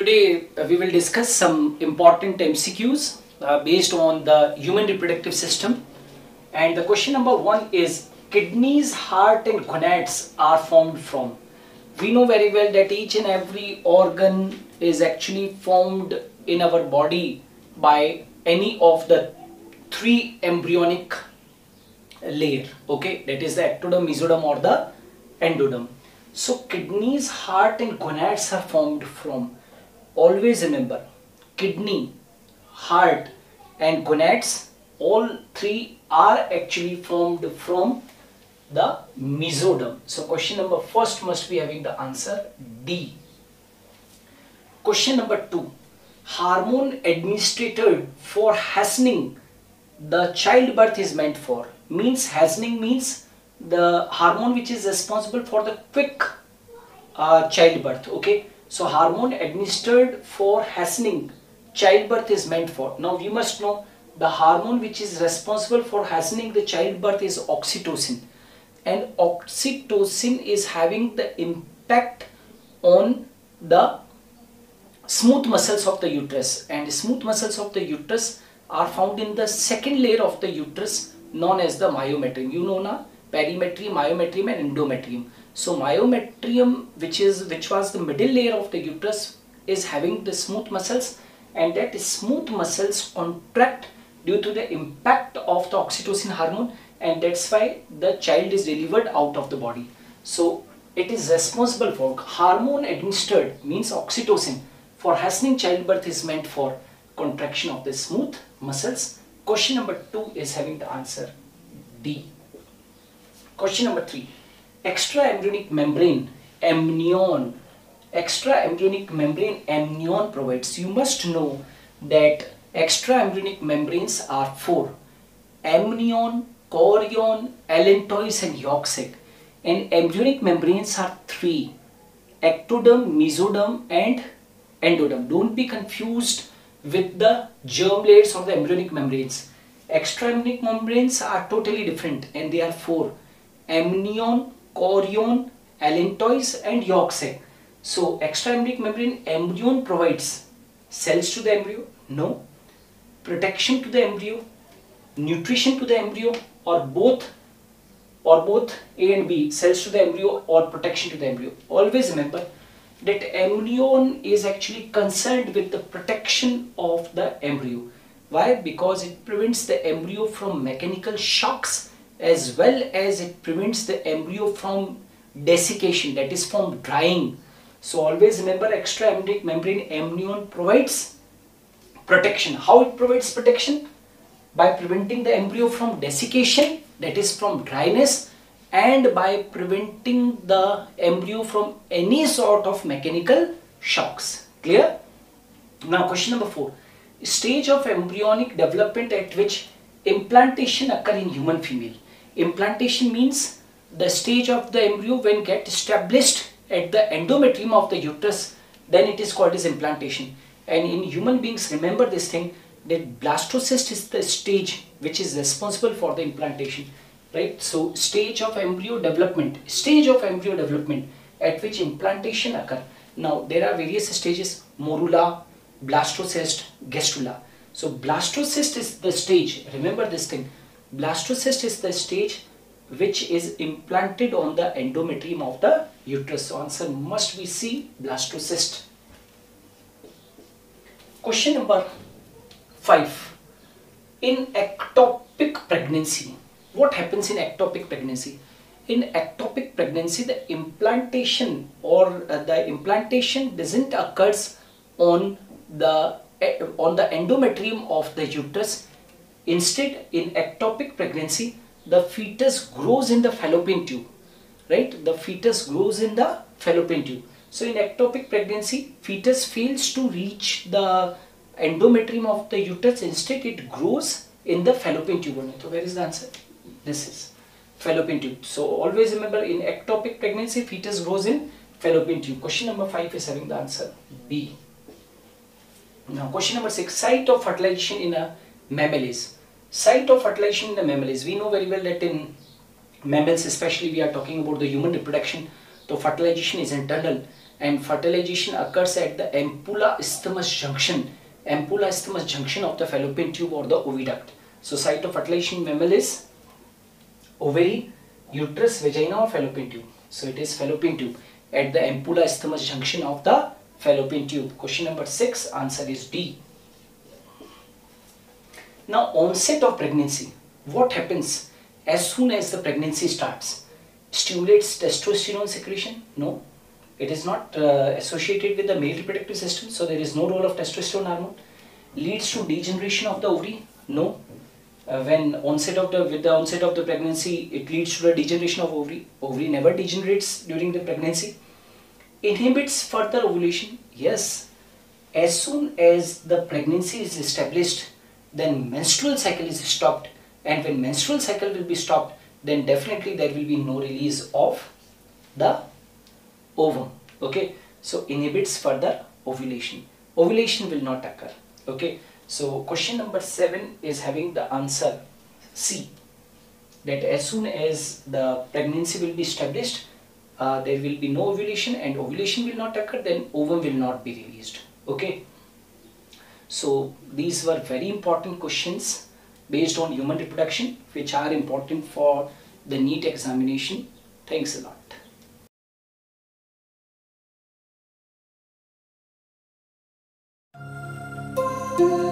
Today we will discuss some important MCQs based on the human reproductive system. And the question number 1 is, kidneys, heart and gonads are formed from. We know very well that each and every organ is actually formed in our body by any of the three embryonic layer, okay, that is the ectoderm, mesoderm or the endoderm. So kidneys, heart and gonads are formed from. Always remember, kidney, heart and gonads, all three are actually formed from the mesoderm. So question number first must be having the answer D. Question number 2, hormone administered for hastening the childbirth is meant for. Means hastening means the hormone which is responsible for the quick childbirth, okay. So hormone administered for hastening childbirth is meant for. Now we must know the hormone which is responsible for hastening the childbirth is oxytocin, and oxytocin is having the impact on the smooth muscles of the uterus, and smooth muscles of the uterus are found in the second layer of the uterus known as the myometrium. You know na, perimetrium, myometrium and endometrium. So myometrium, which was the middle layer of the uterus, is having the smooth muscles, and that smooth muscles contract due to the impact of the oxytocin hormone, and that's why the child is delivered out of the body. So it is responsible for hormone administered, means oxytocin, for hastening childbirth is meant for contraction of the smooth muscles. Question number 2 is having the answer D. Question number 3, extra-embryonic membrane amnion. Extra-embryonic membrane amnion provides. You must know that extra-embryonic membranes are 4: amnion, chorion, allantois and yolk sac. And embryonic membranes are 3: ectoderm, mesoderm and endoderm. Don't be confused with the germ layers or the embryonic membranes. Extra-embryonic membranes are totally different, and they are 4: amnion, chorion, allantois and yolk sac. So extra-embryonic membrane amnion provides cells to the embryo? No. Protection to the embryo, nutrition to the embryo, or both A and B, cells to the embryo or protection to the embryo. Always remember that amnion is actually concerned with the protection of the embryo. Why? Because it prevents the embryo from mechanical shocks, as well as it prevents the embryo from desiccation, that is from drying. So always remember, extra-embryonic membrane amnion provides protection. How it provides protection? By preventing the embryo from desiccation, that is from dryness, and by preventing the embryo from any sort of mechanical shocks. Clear? Now question number 4, stage of embryonic development at which implantation occur in human female. Implantation means the stage of the embryo when get established at the endometrium of the uterus, then it is called as implantation. And in human beings, remember this thing, that blastocyst is the stage which is responsible for the implantation, right? So stage of embryo development at which implantation occur. Now there are various stages: morula, blastocyst, gastrula. So blastocyst is the stage, remember this thing, blastocyst is the stage which is implanted on the endometrium of the uterus. So answer must be C, blastocyst. Question number 5, in ectopic pregnancy, what happens in ectopic pregnancy? In ectopic pregnancy, the implantation doesn't occurs on the endometrium of the uterus. Instead, in ectopic pregnancy, the fetus grows in the fallopian tube, right? The fetus grows in the fallopian tube. So in ectopic pregnancy, fetus fails to reach the endometrium of the uterus. Instead, it grows in the fallopian tube only. So where is the answer? This is fallopian tube. So always remember, in ectopic pregnancy, fetus grows in fallopian tube. Question number 5 is having the answer B. Now question number 6, site of fertilization in a mammals. Site of fertilization in the mammals. We know very well that in mammals, especially we are talking about the human reproduction, so fertilization is internal, and fertilization occurs at the ampulla isthmus junction of the fallopian tube or the oviduct. So site of fertilization in mammal is ovary, uterus, vagina or fallopian tube. So it is fallopian tube at the ampulla isthmus junction of the fallopian tube. Question number 6, answer is D. Now onset of pregnancy. What happens as soon as the pregnancy starts? Stimulates testosterone secretion? No. It is not associated with the male reproductive system, so there is no role of testosterone hormone. Leads to degeneration of the ovary? No. With the onset of the pregnancy, it leads to the degeneration of ovary. Ovary never degenerates during the pregnancy. Inhibits further ovulation? Yes. As soon as the pregnancy is established, then menstrual cycle is stopped, and when menstrual cycle will be stopped, then definitely there will be no release of the ovum. Okay, so inhibits further ovulation. Ovulation will not occur. Okay, so question number 7 is having the answer C, that as soon as the pregnancy will be established, there will be no ovulation, and ovulation will not occur, then ovum will not be released. Okay, so these were very important questions based on human reproduction, which are important for the NEET examination. Thanks a lot.